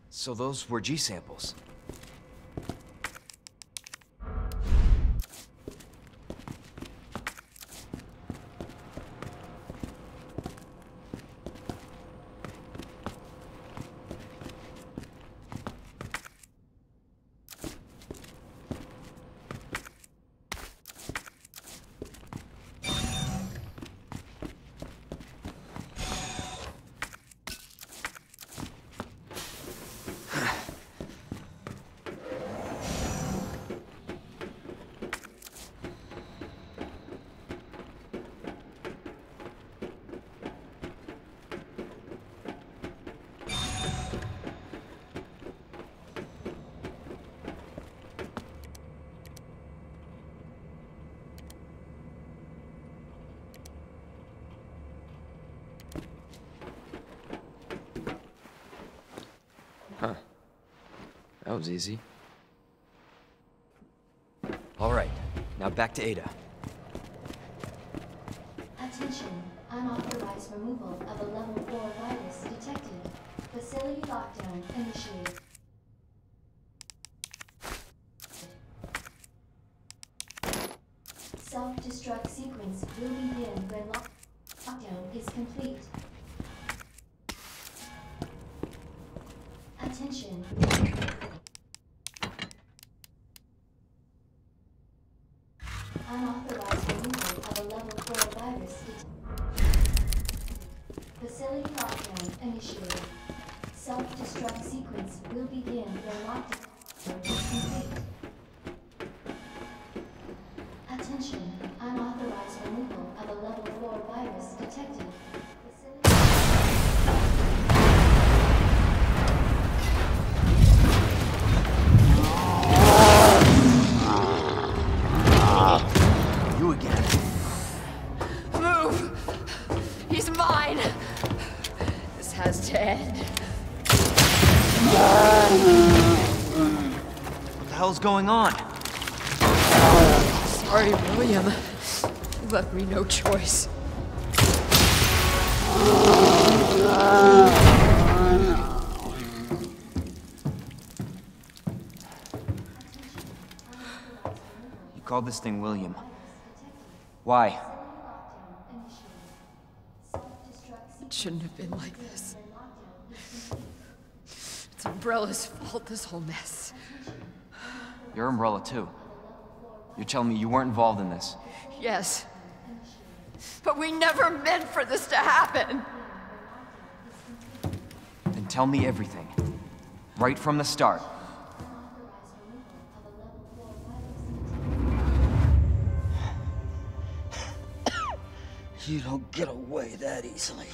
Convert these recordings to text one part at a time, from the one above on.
So those were G samples. Huh. That was easy. All right, now back to Ada. Attention, unauthorized removal of a level 4 virus detected. Facility lockdown initiated. Self-destruct sequence will begin when lockdown is complete. Attention. Unauthorized removal of a level 4 virus detected. Facility lockdown initiated. Self-destruct sequence will begin when lockdown is complete. Attention, unauthorized removal of a level 4 virus detected. You again. Move! He's mine! This has to end. What the hell's going on? Sorry, William. You left me no choice. You called this thing William. Why? It shouldn't have been like this. It's Umbrella's fault, this whole mess. You're Umbrella too. You're telling me you weren't involved in this? Yes. But we never meant for this to happen. Then tell me everything. Right from the start. You don't get away that easily.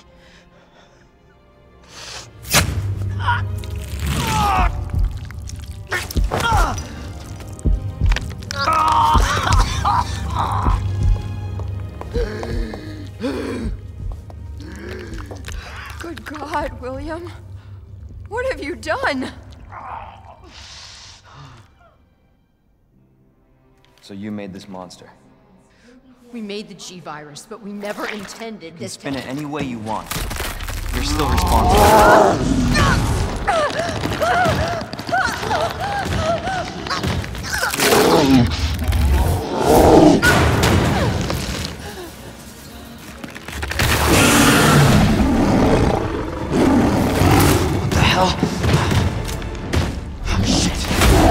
Good God, William. What have you done? So you made this monster. We made the G-Virus, but we never intended You can this spin it any way you want. You're still responsible. What the hell? Oh, shit.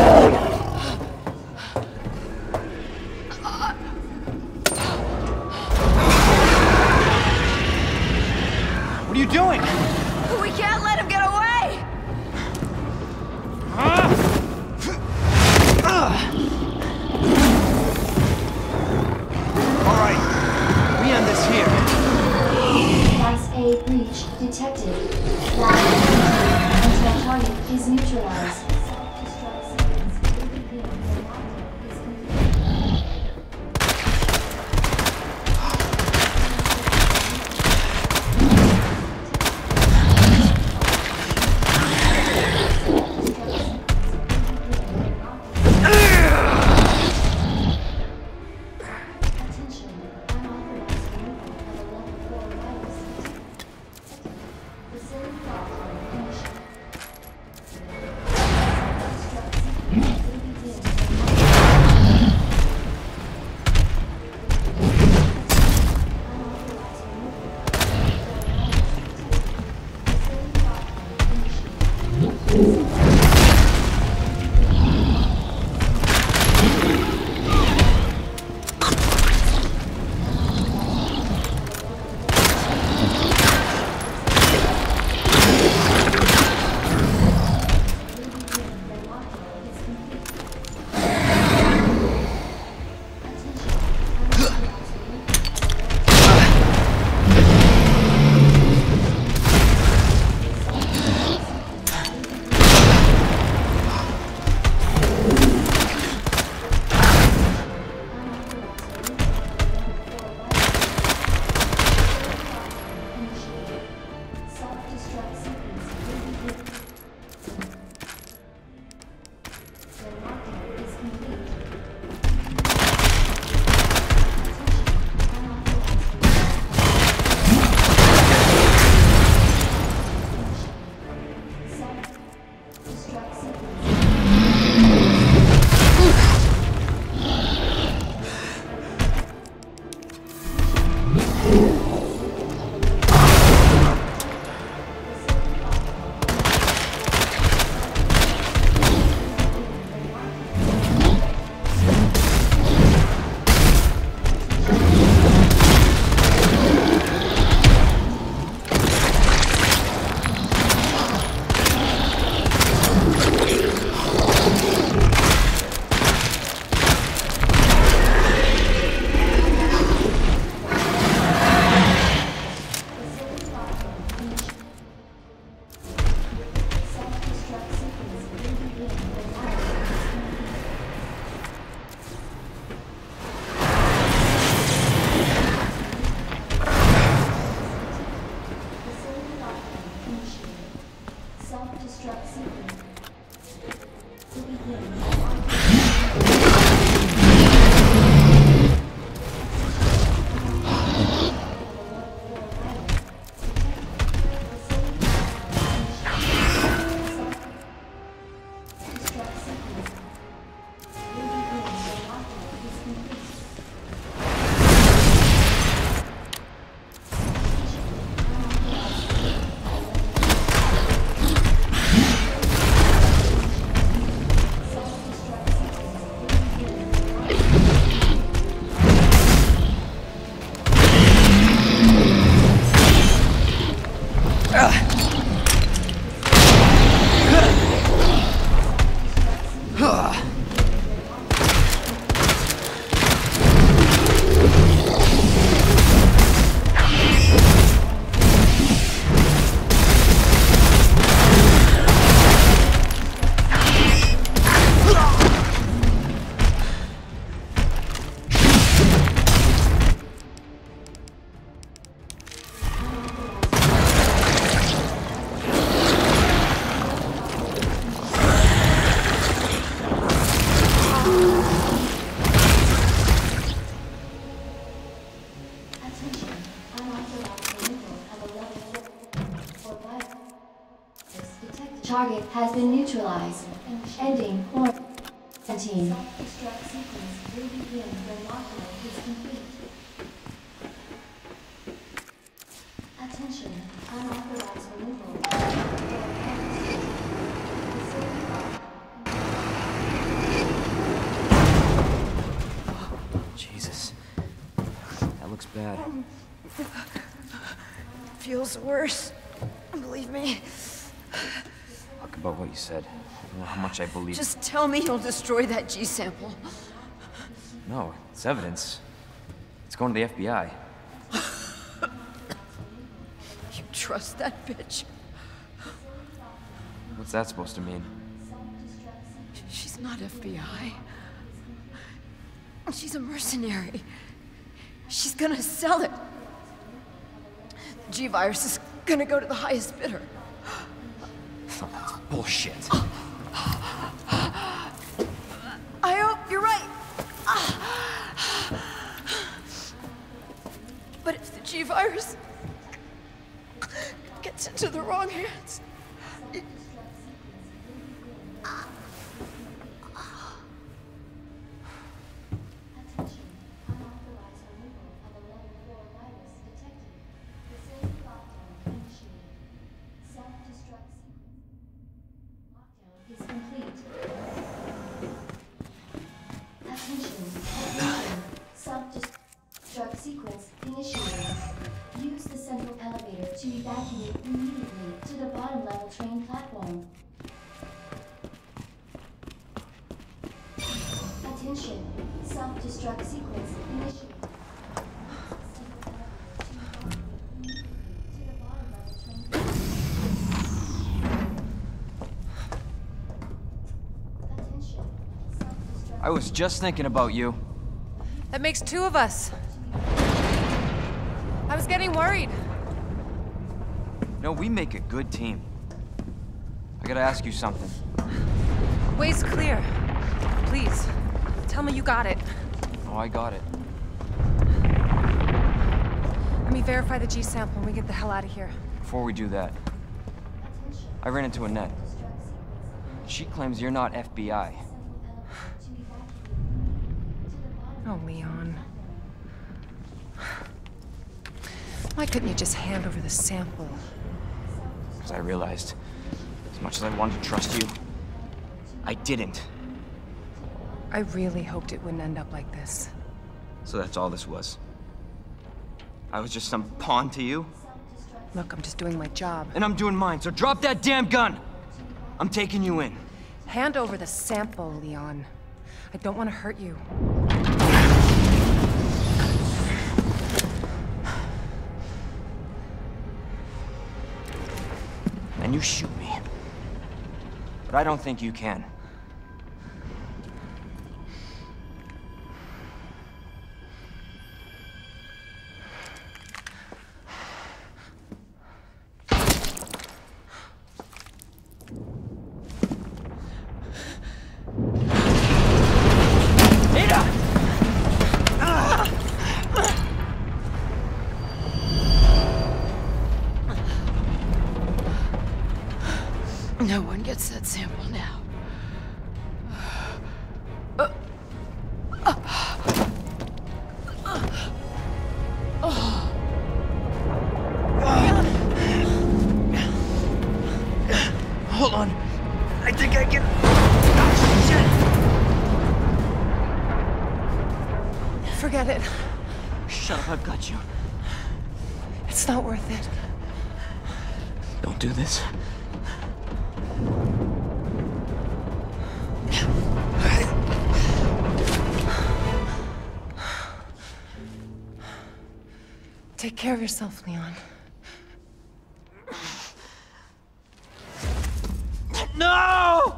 What are you doing? We can't let him get away! All right, we end this here. Device A breach detected. Until Target has been neutralized. Ending quarantine. Self-destruct sequence will begin when lockdown is complete. Attention, unauthorized removal. Jesus. That looks bad. Feels worse. Believe me. Talk about what you said. I don't know how much I believe. Just tell me you'll destroy that G sample. No, it's evidence. It's going to the FBI. You trust that bitch? What's that supposed to mean? She's not FBI. She's a mercenary. She's gonna sell it. The G-Virus is gonna go to the highest bidder. Oh, that's bullshit. I hope you're right. But if the G-Virus gets into the wrong hands... platform. Attention, self-destruct sequence initiated. To the bottom level train platform. Attention, self-destruct. I was just thinking about you. That makes two of us. I was getting worried. No, we make a good team. I gotta ask you something. Way's clear. Please, tell me you got it. Oh, I got it. Let me verify the G sample and we get the hell out of here. Before we do that, I ran into Annette. She claims you're not FBI. Oh, Leon. Why couldn't you just hand over the sample? Because I realized, as much as I wanted to trust you, I didn't. I really hoped it wouldn't end up like this. So that's all this was. I was just some pawn to you, Look, I'm just doing my job. and I'm doing mine, so drop that damn gun! I'm taking you in. Hand over the sample, Leon. I don't want to hurt you. And you shoot me. But I don't think you can. No one gets that sample now. Hold on. I think I can... Forget it. Shut up, I've got you. It's not worth it. Don't do this. Take care of yourself, Leon. No!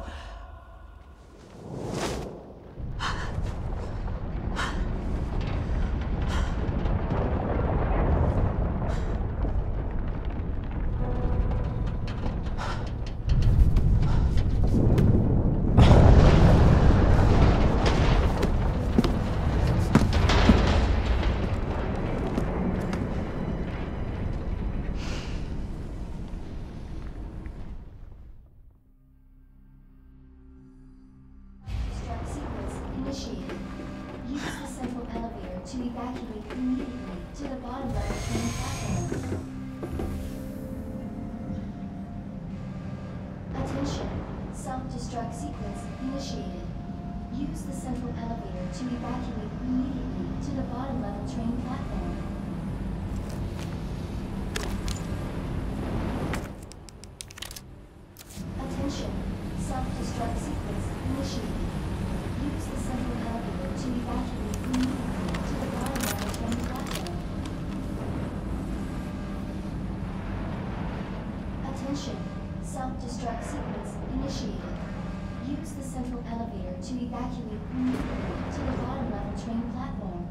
Destruct sequence initiated. Use the central elevator to evacuate immediately to the bottom level train platform. Attention, self-destruct sequence initiated. Use the central elevator to evacuate immediately to the bottom level train platform. Attention, self-destruct sequence initiated. Use the central elevator to evacuate immediately to the bottom level train platform. Attention, self-destruct sequence initiated. Use the central elevator to evacuate immediately to the bottom level train platform.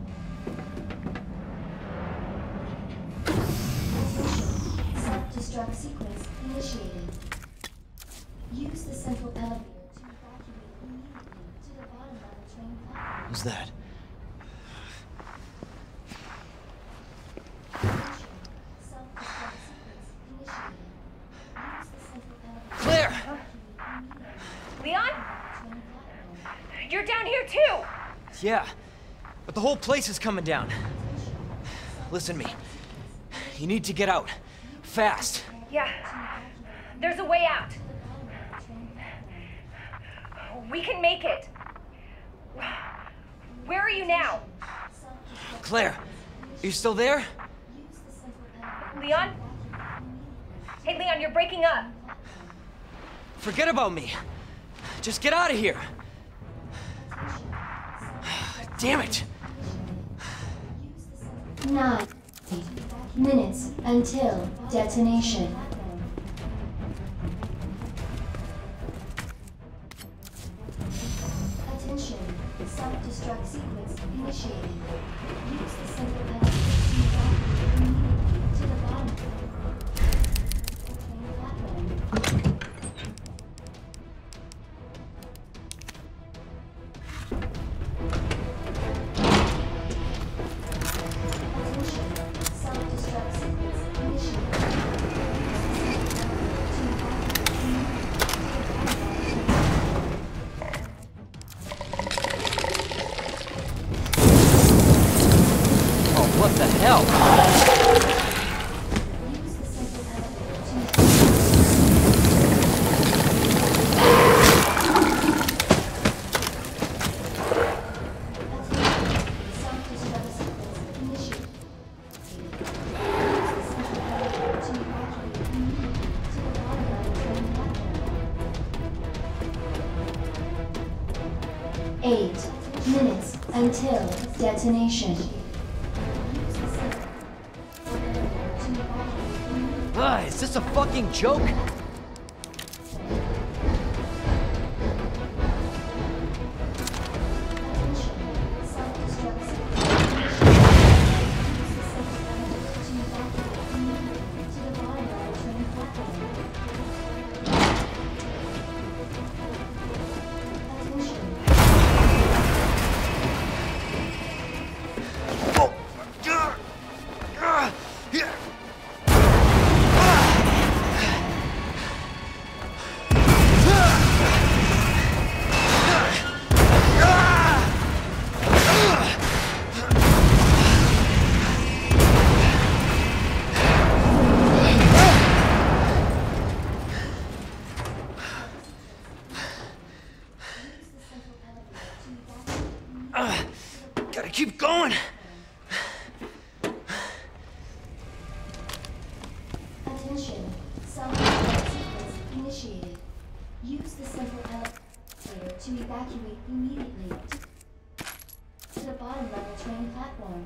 Attention, self-destruct sequence initiated. Use the central elevator to evacuate immediately to the bottom level train platform. Who's that? Attention, self-destruct sequence initiated. Use the central elevator Claire! to evacuate immediately Leon? to the train platform. You're down here too! Yeah, but the whole place is coming down. Listen to me. You need to get out. Fast. Yeah. There's a way out. We can make it. Where are you now? Claire, are you still there? Leon? Hey, Leon, you're breaking up. Forget about me. Just get out of here. Damn it. 9 minutes until detonation. Attention, self-destruct sequence initiated. Use the simple elevator to evacuate immediately to the bottom platform. What the hell? Minutes until detonation. Is this a fucking joke? Gotta keep going. Attention, self-destruct sequence initiated. Use the simple elevator to evacuate immediately to the bottom level train platform.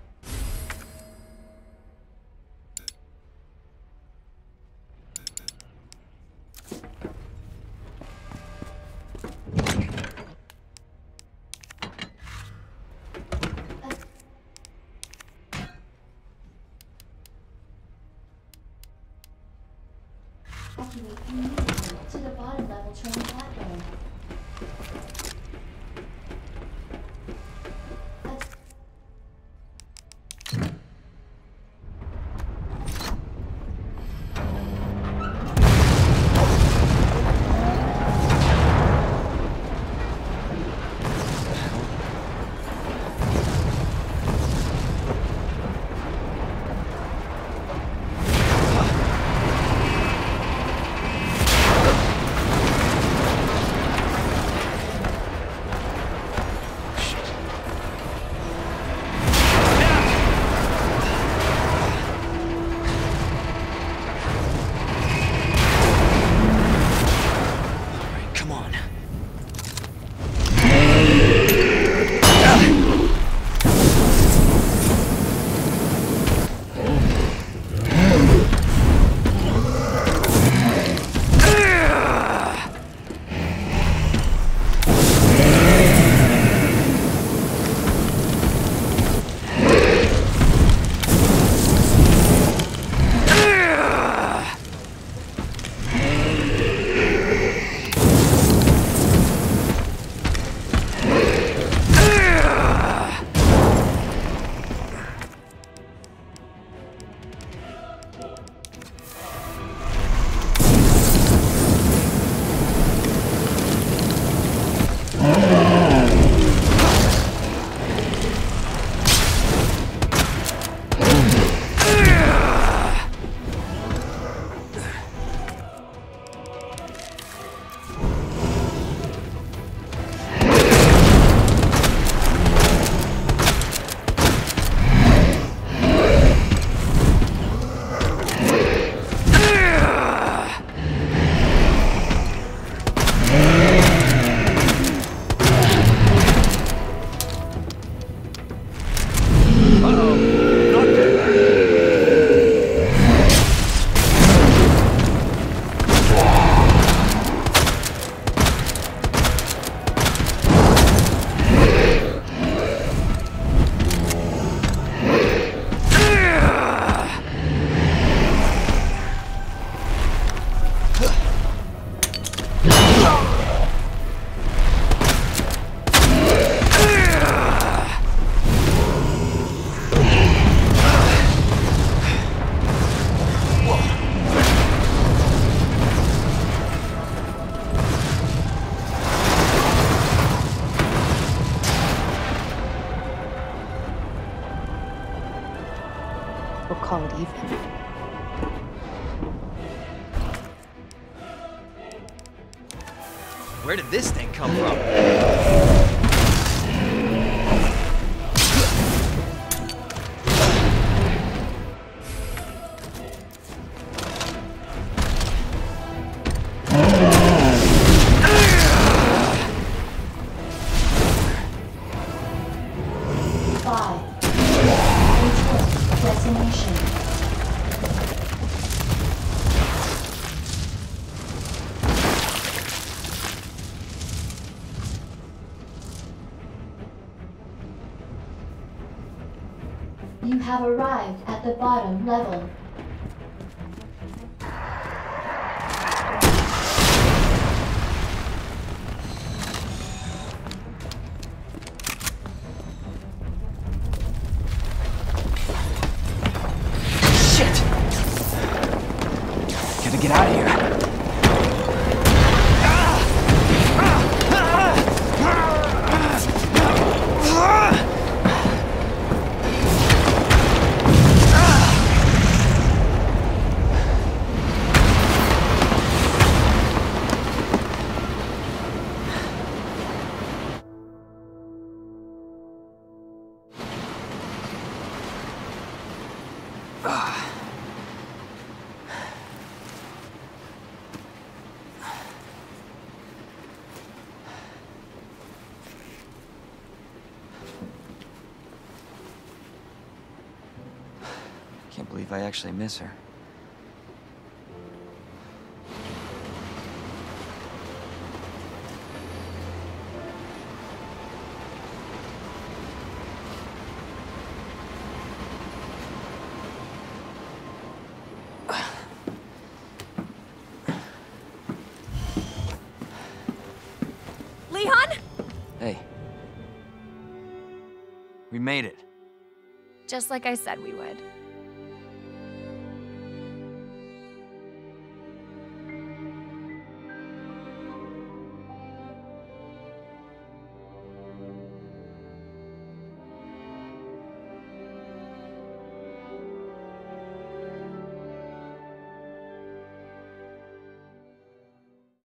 Evacuate immediately to the bottom level train platform. We'll call it even. Where did this thing come from? Destination. You have arrived at the bottom level. Gotta get out of here. Can't believe I actually miss her. Leon? Hey. We made it. Just like I said we would.